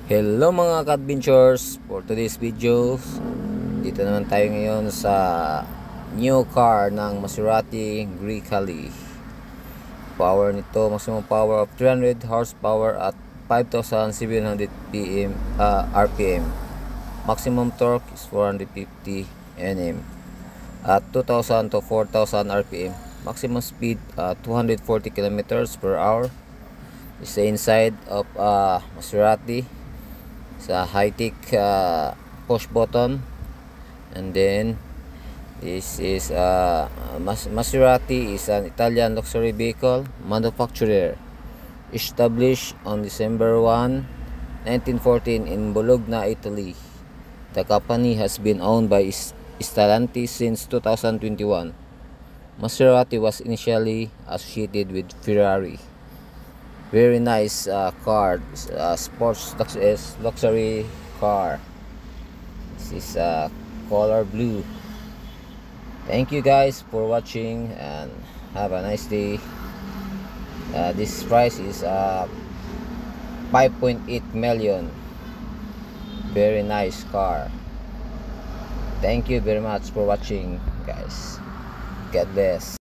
Hello mga ka-adventures, for today's video dito naman tayo ngayon sa new car ng Maserati Grecale. Power nito, maximum power of 300 horsepower at 5,700 RPM. Maximum torque is 450 Nm at 2,000 to 4,000 RPM. Maximum speed 240 kilometers per hour. Is the inside of Maserati sa high-tech push button, and then this is Maserati is an Italian luxury vehicle manufacturer established on December 1, 1914 in Bologna, Italy. The company has been owned by Stellantis since 2021. Maserati was initially associated with Ferrari. Very nice car, sports luxury car. This is color blue. Thank you guys for watching and have a nice day. This price is 5.8 million. Very nice car. Thank you very much for watching, guys. God bless.